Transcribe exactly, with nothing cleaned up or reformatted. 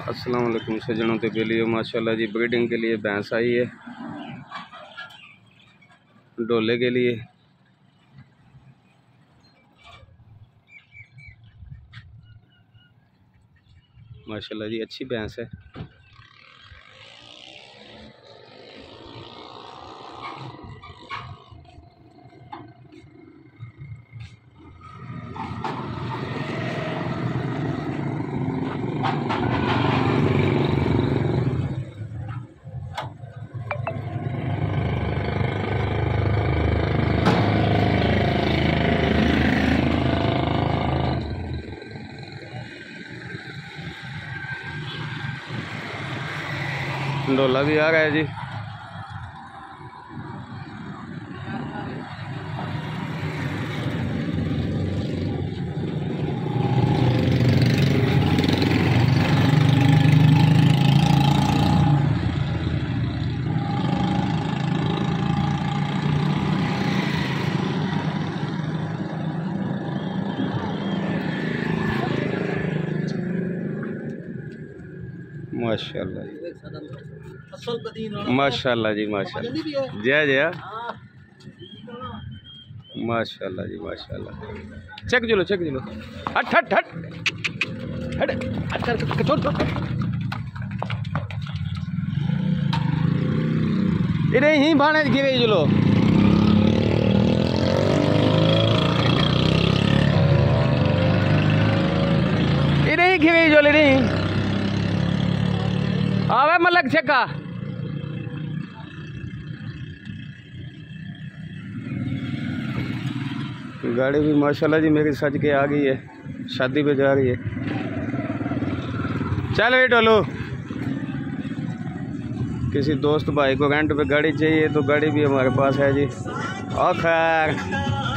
अस्सलाम वालेकुम सजनों के बेलियो माशाल्लाह जी ब्रीडिंग के लिए भैंस आई है डोले के लिए। माशाल्लाह जी अच्छी भैंस है। डोला भी आ रहा है जी। माशाल्लाह माशाल्लाह जी माशाल्लाह जय जय माशाल्लाह जी माशाल्लाह। चेक चलो चेक चलो हट हट हट हट हट छोड़ छोड़ इधर ही भाने गिरे चलो इधर ही गिरे चलो इधर ही आवे मलक छक्का गाड़ी भी माशाल्लाह जी मेरी सज के आ गई है, शादी पे जा रही है। चल भाई डोलो किसी दोस्त भाई को रेंट पे गाड़ी चाहिए तो गाड़ी भी हमारे पास है जी। और खैर